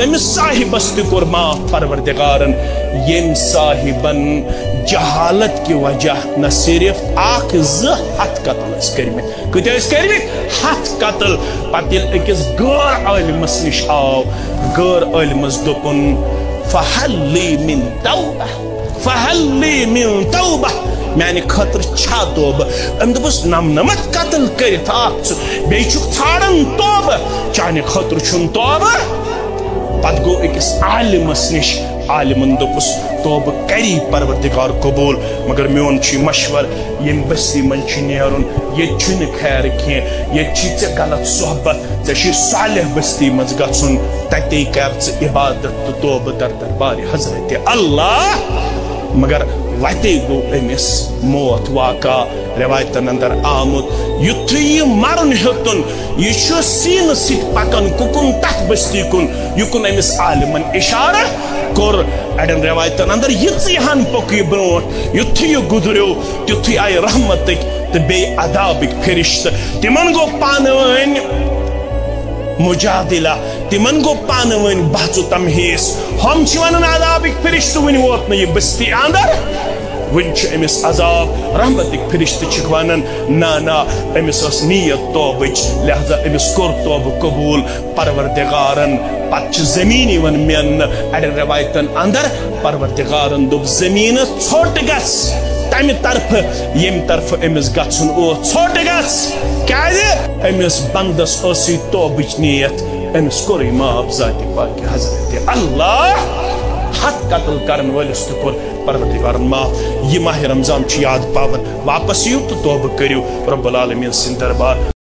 تمس صاحبس تہ کور معاف پروردگارن یم صاحبن جہالت کی وجہ نہ صرف اخ زٕ ہتھ قتل کرمت کتیا کرمت 100 قتل پتہ اکس غیر عالمس نش آو غیر عالمس دوپن فہل لی من توبہ فہل لی من توبہ میانہ خاطر چھا توبہ ام دپس نمنمت قتل کرت بیٚیہِ چھُکھ ژھانڈان توبہ چانہ خاطر چھُنہٕ توبہ پتہ گو اکس عالمس نش عالمن دپس توبہ کری پروردگار قبول مگر میون چھ مشور یم بستی من چھ نیرن یہ چھنہ خیر کی یہ چھ ژے غلط صحبت ژے چھ صالح بستی مز گژھن تتے کر ژے عبادت تو توبہ در دربار حضرت اللہ مگر وتے گو امس موت واقع روایتن اندر آمد یتھ یہ مرن ہیوتن یہ سین ست پکان ککن تک بستی کن یکن امس عالمن اشارہ کور اڑن روایتن اندر یژہن پکی برونٹ یتھ یہ گزریو تیتھی آئی رحمتک تو بی عذابک فرشتہ تمن گو پانوین مجادلہ تمن گو پانوین بحث و تمہیس ہم چھ ونان عذابک فرشتہ ون ووت نہ یہ بستی اندر ون امس عذاب رحمتک فرشتہ چھ ونان نا امس اس نیت توبچ لہذا امس کور توبہ قبول پروردگارن پتہ زمینی ون مین اڑن روایتن اندر پروردگارن دب زمین ژھوٹ گژھ تمہ طرف یم طرف امس گژھن ژھوٹ گژھ کیازِ امس بندس ٲسٕے توبٕچ نیت امس کوٚرُے معاف ذاتِ پاکِ حضرت اللہ 100 قتل کرن وٲلِس تہِ کوٚر پروردگارن معاف یہ ماہ رمضان چھ یاد پاون واپس یِیو تہٕ توبہ کٔرِو رب العالمین سٕنٛدِ دربار